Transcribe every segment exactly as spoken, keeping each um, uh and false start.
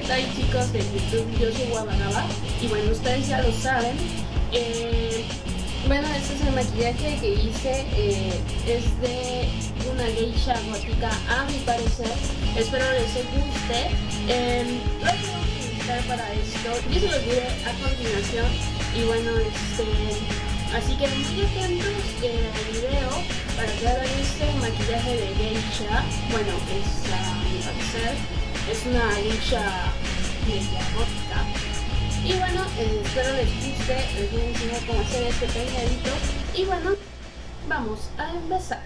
¿qué tal chicos de YouTube? Yo soy Guabanaba y bueno, ustedes ya lo saben. Eh, bueno, este es el maquillaje que hice, eh, es de una geisha gótica a mi parecer. Espero les guste. Eh, lo que vamos a necesitar para esto, yo se los diré a continuación. Y bueno, este, así que muy atentos eh, al video para que hagan este maquillaje de geisha. Bueno, es a mi parecer. Es una geisha media gótica. Y bueno, eh, espero les guste, les voy a enseñar cómo hacer este peinadito. Y bueno, vamos a empezar.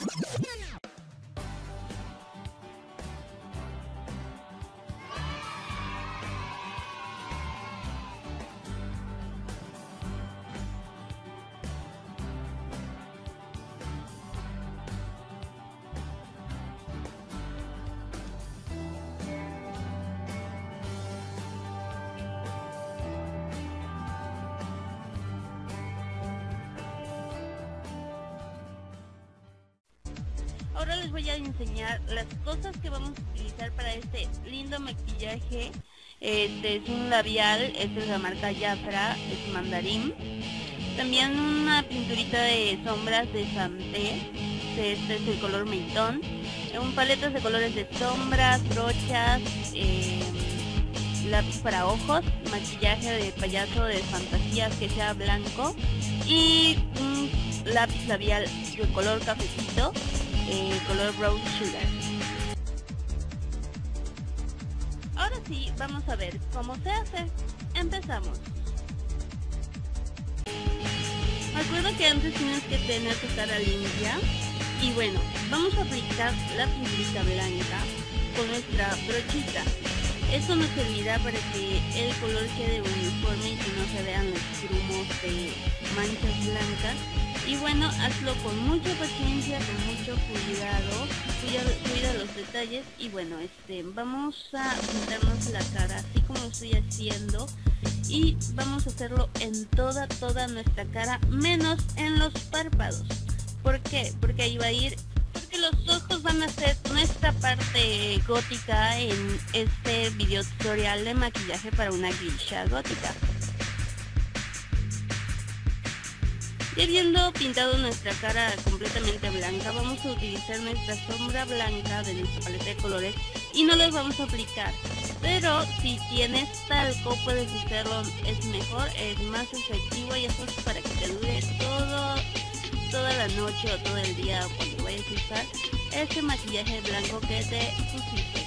Ahora les voy a enseñar las cosas que vamos a utilizar para este lindo maquillaje. Este es un labial, este es la marca Jafra, es mandarín. También una pinturita de sombras de Santé, este es el color Meitón. Un paletas de colores de sombras, brochas, eh, lápiz para ojos, maquillaje de payaso de fantasía que sea blanco y un lápiz labial de color cafecito. Eh, color brown sugar. Ahora sí, vamos a ver cómo se hace. Empezamos. Recuerda que antes tienes que tener tu cara limpia. Y bueno, vamos a aplicar la pinturita blanca con nuestra brochita. Esto nos servirá para que el color quede uniforme y que no se vean los grumos de manchas blancas. Y bueno, hazlo con mucha paciencia, con mucho cuidado, cuida, cuida los detalles. Y bueno, este, vamos a pintarnos la cara así como lo estoy haciendo. Y vamos a hacerlo en toda, toda nuestra cara, menos en los párpados. ¿Por qué? Porque ahí va a ir, porque los ojos van a ser nuestra parte gótica en este video tutorial de maquillaje para una geisha gótica. Ya habiendo pintado nuestra cara completamente blanca, vamos a utilizar nuestra sombra blanca de nuestra paleta de colores y no les vamos a aplicar. Pero si tienes talco puedes hacerlo, es mejor, es más efectivo y eso es para que te dure todo, toda la noche o todo el día cuando vayas a usar ese maquillaje blanco que te pusiste.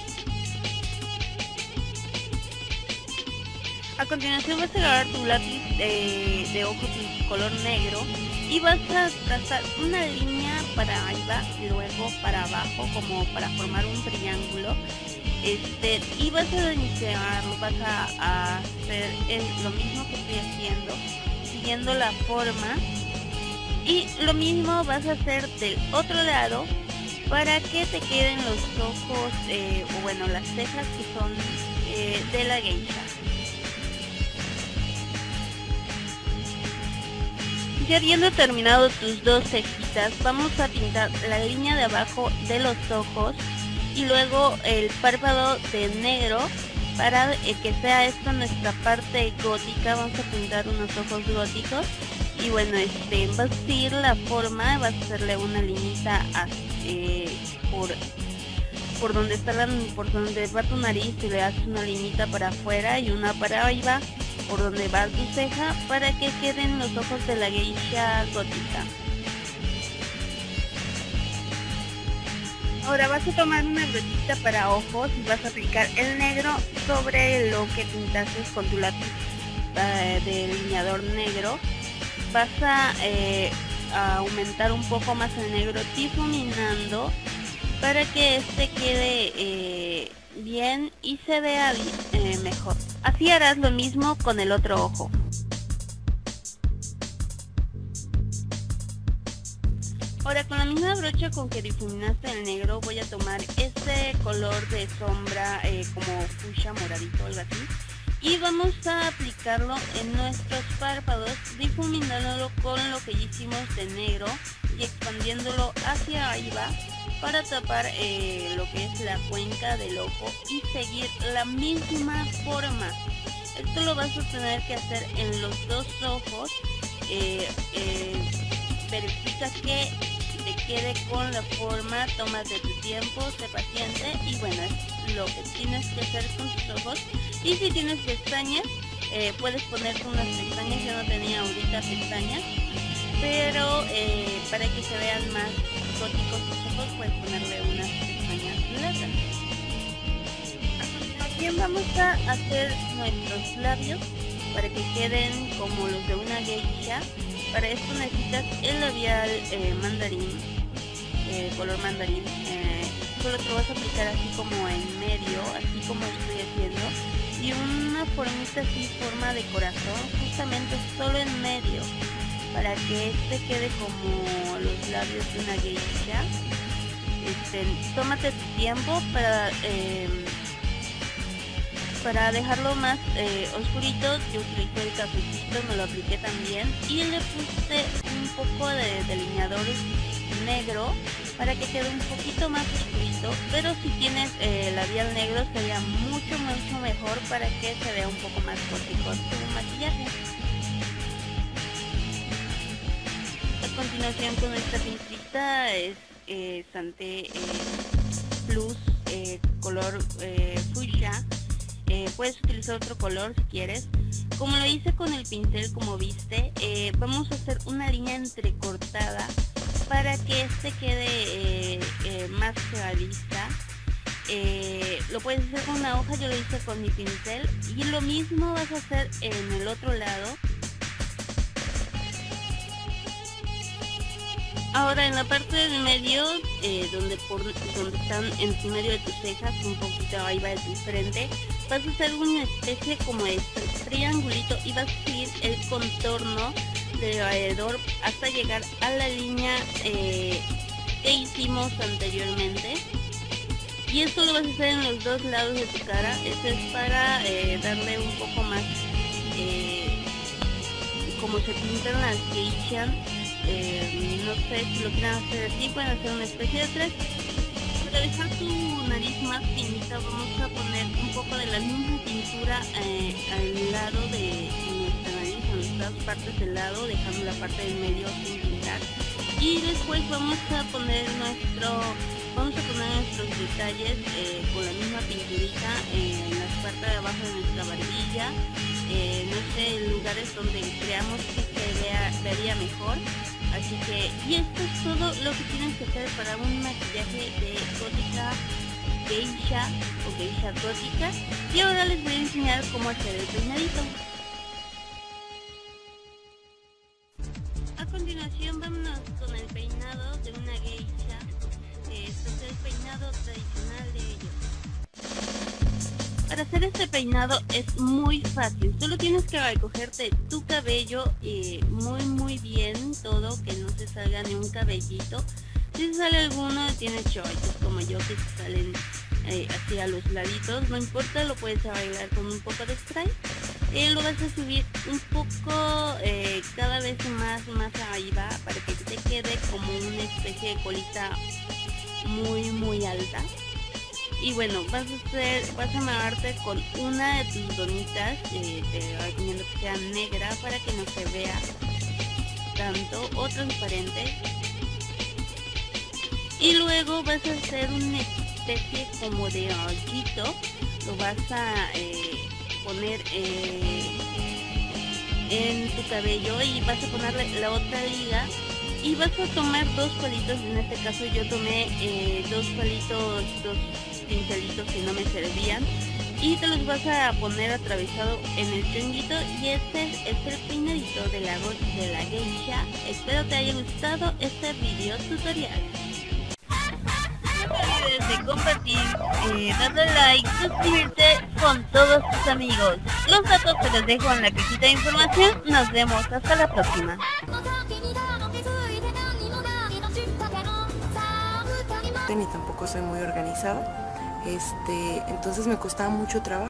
A continuación vas a agarrar tu lápiz de, de ojos de color negro y vas a trazar una línea para arriba y luego para abajo como para formar un triángulo. Este, y vas a iniciarlo, vas a, a hacer el, lo mismo que estoy haciendo, siguiendo la forma. Y lo mismo vas a hacer del otro lado para que te queden los ojos, eh, o bueno, las cejas que son eh, de la geisha. Ya habiendo terminado tus dos cejitas, vamos a pintar la línea de abajo de los ojos y luego el párpado de negro para eh, que sea esto nuestra parte gótica. Vamos a pintar unos ojos góticos y bueno, este vas a seguir la forma, vas a hacerle una linita a, eh, por por donde está la, por donde va tu nariz y le haces una linita para afuera y una para arriba por donde va tu ceja para que queden los ojos de la geisha gótica. Ahora vas a tomar una brochita para ojos y vas a aplicar el negro sobre lo que pintaste con tu lápiz uh, de delineador negro. Vas a, eh, a aumentar un poco más el negro difuminando para que este quede eh, bien y se vea eh, mejor. Así harás lo mismo con el otro ojo. Ahora con la misma brocha con que difuminaste el negro voy a tomar este color de sombra eh, como fucsia moradito, algo así. Y vamos a aplicarlo en nuestros párpados, difuminándolo con lo que hicimos de negro y expandiéndolo hacia arriba para tapar eh, lo que es la cuenca del ojo y seguir la misma forma. Esto lo vas a tener que hacer en los dos ojos. Eh, eh, verifica que te quede con la forma, tómate tu tiempo, sé paciente y bueno, es lo que tienes que hacer con tus ojos. Y si tienes pestañas, eh, puedes ponerte unas pestañas. Yo no tenía ahorita pestañas, pero eh, para que se vean más góticos tus ojos, puedes ponerle unas pestañas largas. A continuación vamos a hacer nuestros labios para que queden como los de una geisha. Para esto necesitas el labial eh, mandarín, eh, color mandarín. Eh, solo te lo vas a aplicar así como en medio, así como estoy haciendo, y una formita así, forma de corazón, justamente solo en medio, para que este quede como los labios de una geisha. Este, tómate tu tiempo para eh, para dejarlo más eh, oscurito. Yo utilicé el cafecito, me lo apliqué también y le puse un poco de delineador negro para que quede un poquito más oscurito, pero si tienes eh, labial negro sería mucho mucho mejor para que se vea un poco más gótico tu maquillaje. A continuación, con esta pincelita es eh, Santé eh, Plus eh, color eh, fuchsia. Eh, puedes utilizar otro color si quieres. Como lo hice con el pincel, como viste, eh, vamos a hacer una línea entrecortada para que este quede eh, eh, más realista. Eh, lo puedes hacer con una hoja, yo lo hice con mi pincel, y lo mismo vas a hacer en el otro lado. Ahora en la parte del medio, eh, donde, por, donde están en medio de tus cejas, un poquito ahí va de tu frente, vas a hacer una especie como de triangulito y vas a seguir el contorno de alrededor hasta llegar a la línea eh, que hicimos anteriormente. Y esto lo vas a hacer en los dos lados de tu cara. Esto es para eh, darle un poco más, eh, como se pintan las geishas. Eh, no sé si lo quieren hacer así, pueden hacer una especie de tres. Para dejar tu nariz más finita, vamos a poner un poco de la misma pintura eh, al lado de nuestra nariz, en las dos partes del lado, dejando la parte del medio sin pintar. Y después vamos a poner nuestro vamos a poner nuestros detalles eh, con la misma pinturita eh, en la parte de abajo de nuestra barbilla, eh, no sé, en lugares donde creamos que se vea, vería mejor. Así que, y esto es todo lo que tienes que hacer para un maquillaje de gótica geisha o geisha gótica. Y ahora les voy a enseñar cómo hacer el peinadito. A continuación vámonos con el peinado de una geisha. Este es el peinado tradicional de ellos. Para hacer este peinado es muy fácil, solo tienes que recogerte tu cabello eh, muy muy bien, todo, que no se salga ni un cabellito. Si sale alguno, tienes chorritos como yo que se salen eh, así a los laditos, no importa, lo puedes arreglar con un poco de spray. Eh, lo vas a subir un poco eh, cada vez más más arriba para que te quede como una especie de colita muy muy alta. Y bueno, vas a hacer, vas a amarrarte con una de tus donitas, eh, te recomiendo que sea negra para que no se vea tanto, o transparente. Y luego vas a hacer una especie como de hoyito, lo vas a eh, poner eh, en tu cabello y vas a ponerle la otra liga. Y vas a tomar dos palitos, en este caso yo tomé eh, dos palitos, dos pincelitos que no me servían, y te los vas a poner atravesado en el chonguito, y este es el peinadito de la, de la geisha. Espero te haya gustado este video tutorial. No te olvides de compartir, eh, darle like, suscribirte con todos tus amigos. Los datos te los dejo en la cajita de información. Nos vemos hasta la próxima. Ni tampoco soy muy organizada, este, entonces me costaba mucho trabajo.